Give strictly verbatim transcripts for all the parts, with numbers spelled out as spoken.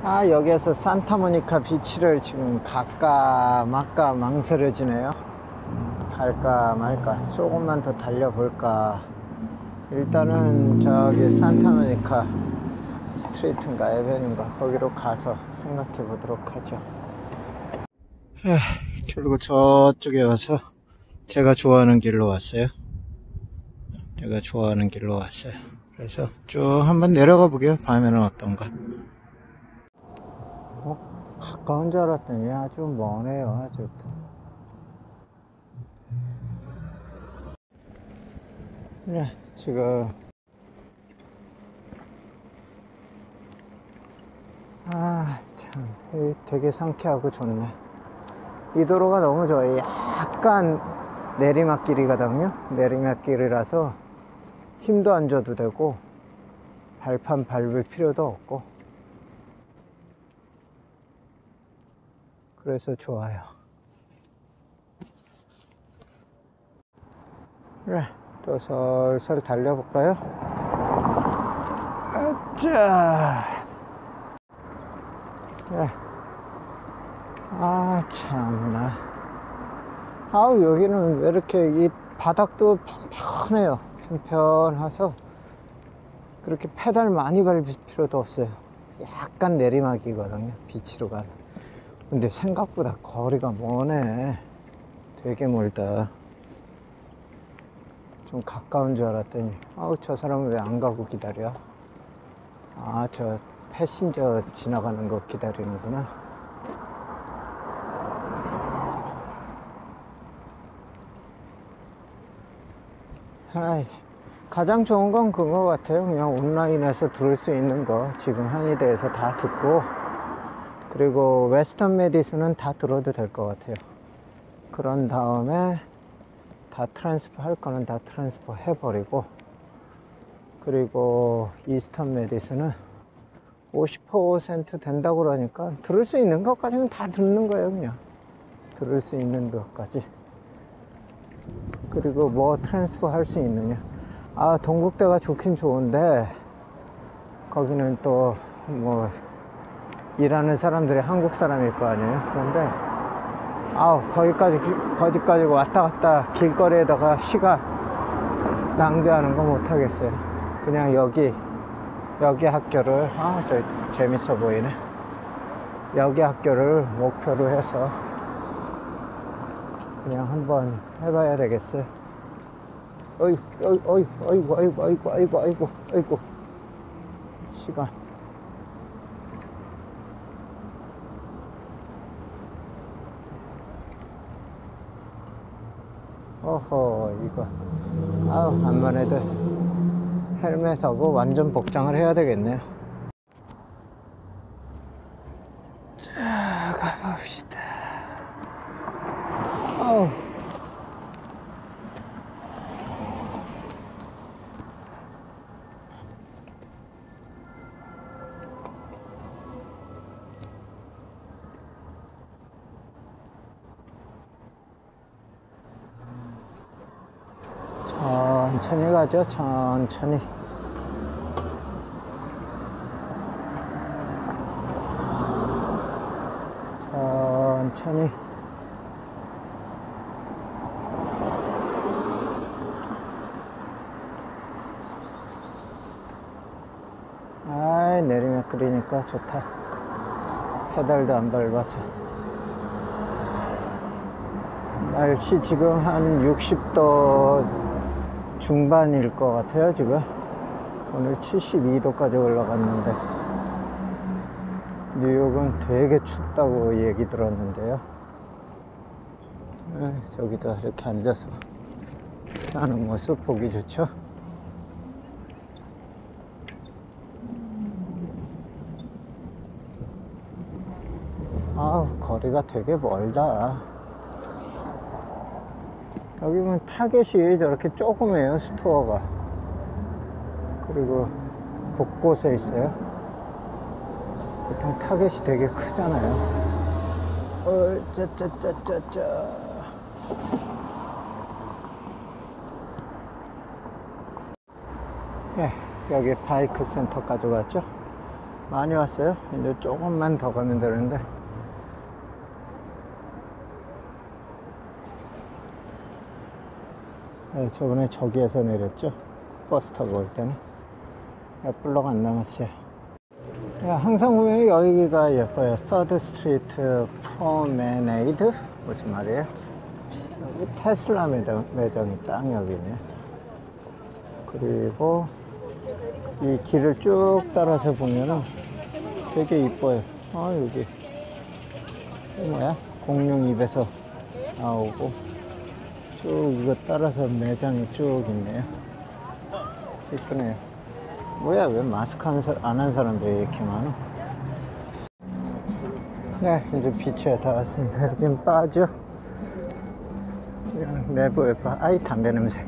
아, 여기에서 산타모니카 비치를 지금 갈까 말까 망설여지네요. 갈까 말까, 조금만 더 달려볼까. 일단은 저기 산타모니카 스트리트인가 에베뉴인가 거기로 가서 생각해 보도록 하죠. 에휴, 그리고 저쪽에 와서 제가 좋아하는 길로 왔어요. 제가 좋아하는 길로 왔어요. 그래서 쭉 한번 내려가 보게요. 밤에는 어떤가. 어, 가까운 줄 알았더니 아주 머네요. 아주부터. 네, 지금 아, 참 되게 상쾌하고 좋네. 이 도로가 너무 좋아요. 약간 내리막길이거든요. 내리막길이라서 힘도 안 줘도 되고 발판 밟을 필요도 없고, 그래서 좋아요. 그래, 또 설설 달려볼까요? 자, 네. 아, 참나. 아우, 여기는 왜 이렇게 이 바닥도 편편해요. 편편해서 그렇게 페달 많이 밟을 필요도 없어요. 약간 내리막이거든요, 비치로 가는. 근데 생각보다 거리가 머네. 되게 멀다. 좀 가까운 줄 알았더니, 아우, 저 사람은 왜 안 가고 기다려? 아, 저 패신저 지나가는 거 기다리는구나. 아이, 가장 좋은 건 그거 같아요. 그냥 온라인에서 들을 수 있는 거 지금 한의대에서 다 듣고, 그리고 웨스턴 메디슨은 다 들어도 될 것 같아요. 그런 다음에 다 트랜스퍼 할 거는 다 트랜스퍼 해버리고, 그리고 이스턴 메디슨은 오십 퍼센트 된다고 그러니까 들을 수 있는 것까지는 다 듣는 거예요. 그냥 들을 수 있는 것까지. 그리고 뭐 트랜스퍼 할 수 있느냐. 아, 동국대가 좋긴 좋은데 거기는 또 뭐 일하는 사람들이 한국 사람일 거 아니에요. 그런데 아우, 거기까지 거기까지 왔다 갔다 길거리에다가 시간 낭비하는 거 못하겠어요. 그냥 여기 여기 학교를, 아, 저 재밌어 보이네. 여기 학교를 목표로 해서 그냥 한번 해봐야 되겠어요. 어이, 어이, 어이, 어이구, 어이구, 어이구, 어이구, 어이구, 어이구. 시간. 어허, 이거. 아우, 안만 해도 헬멧하고 완전 복장을 해야 되겠네요. 자, 가봅시다. 아우. 천천히 가죠, 천천히. 천천히. 아이, 내리막길이니까 좋다. 페달도 안 밟아서. 날씨 지금 한 육십 도 중반일 것 같아요. 지금 오늘 칠십이 도까지 올라갔는데, 뉴욕은 되게 춥다고 얘기 들었는데요. 에, 저기도 이렇게 앉아서 사는 모습 보기 좋죠. 아우, 거리가 되게 멀다. 여기 보면 타겟이 저렇게 조그매요, 스토어가. 그리고 곳곳에 있어요. 보통 타겟이 되게 크잖아요. 어, 짜짜짜짜짜. 예, 여기 바이크 센터까지 왔죠. 많이 왔어요. 이제 조금만 더 가면 되는데. 네, 저번에 저기에서 내렸죠. 버스 타고 올 때는. 몇 블럭 안 남았어요. 야, 항상 보면 여기가 예뻐요. 서드 스트리트 프로메네이드? 무슨 말이에요? 여기 테슬라 매장, 매장이 딱 여기 있네. 그리고 이 길을 쭉 따라서 보면은 되게 이뻐요. 아, 여기. 이게 뭐야? 공룡 입에서 나오고. 쭉 이거 따라서 매장이 쭉 있네요. 이쁘네요. 뭐야, 왜 마스크 안 한 사람들이 이렇게 많아? 네, 이제 비치에 다 왔습니다. 여긴 바죠. 내부에 바. 아이, 담배 냄새.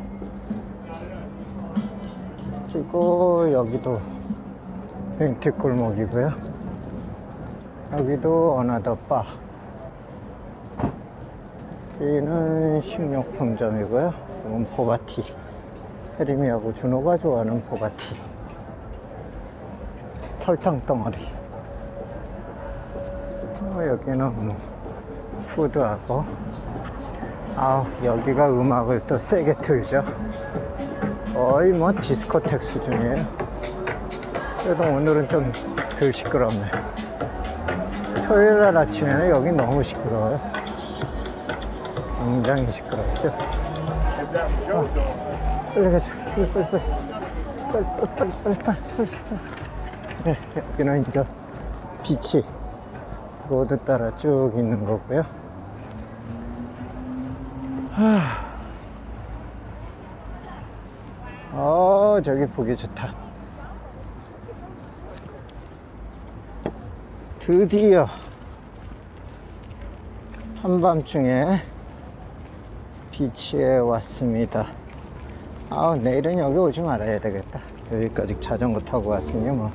그리고 여기도 벤티 골목이고요. 여기도 어나더 바. 여기는 식료품점이고요. 이건 보바티. 혜림이하고 준호가 좋아하는 보바티. 설탕 덩어리. 어, 여기는 뭐 푸드하고. 아, 여기가 음악을 또 세게 틀죠. 거의 뭐 디스코텍 수준이에요. 그래도 오늘은 좀 덜 시끄럽네. 토요일 날 아침에는 여기 너무 시끄러워요. 굉장히 시끄럽죠. 아, 빨리 가자. 빨리, 빨리, 빨리. 빨리, 빨리, 빨리, 빨리, 빨리. 네, 여기는 이제 비치 로드 따라 쭉 있는 거고요. 하. 어, 저기 보기 좋다. 드디어 한밤중에 비치에 왔습니다. 아, 내일은 여기 오지 말아야 되겠다. 여기까지 자전거 타고 왔으니 뭐.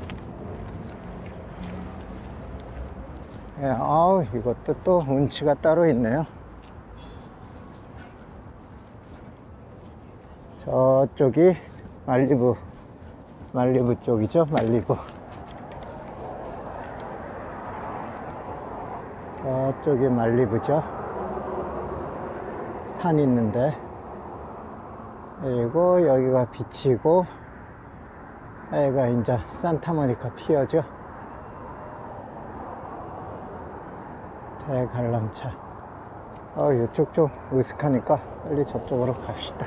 예, 아우, 이것도 또 운치가 따로 있네요. 저쪽이 말리부, 말리부 쪽이죠. 말리부. 저쪽이 말리부죠. 산 있는데. 그리고 여기가 비치고, 여기가 이제 산타모니카 피어죠. 대관람차. 어, 이쪽 좀 으슥하니까 빨리 저쪽으로 갑시다.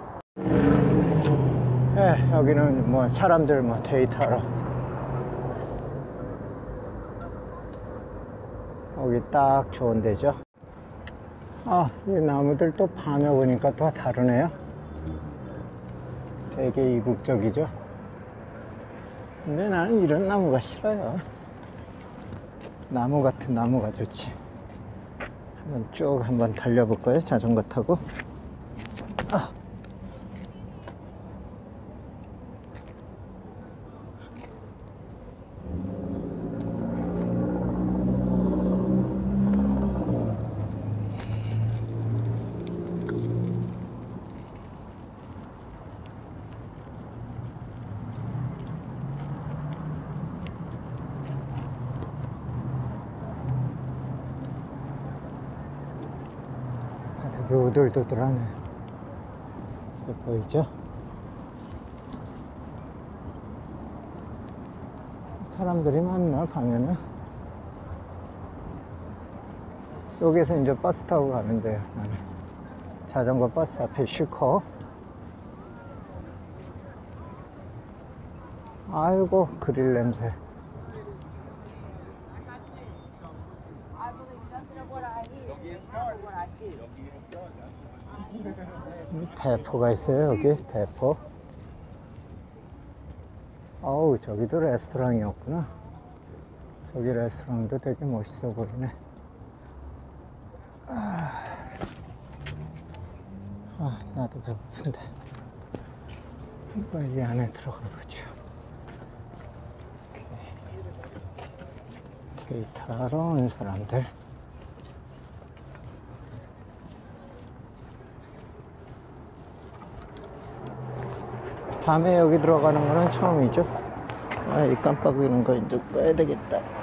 네, 여기는 뭐 사람들 뭐 데이트하러. 여기 딱 좋은 데죠. 아, 이 나무들 또 밤에 보니까 또 다르네요. 되게 이국적이죠. 근데 나는 이런 나무가 싫어요. 나무 같은 나무가 좋지. 한번 쭉 한번 달려볼 거예요. 자전거 타고. 아. 되게 우들두들하네. 저 보이죠? 사람들이 많나 가면은. 여기서 이제 버스 타고 가면 돼요. 나는 자전거 버스 앞에 슈커. 아이고, 그릴 냄새. 대포가 있어요. 여기 대포. 어우, 저기도 레스토랑이었구나. 저기 레스토랑도 되게 멋있어 보이네. 아, 아, 나도 배고픈데 빨리 안에 들어가 보죠. 데이트하러 온 사람들. 밤에 여기 들어가는 거는 처음이죠. 아, 이 깜빡이는 거 이제 꺼야 되겠다.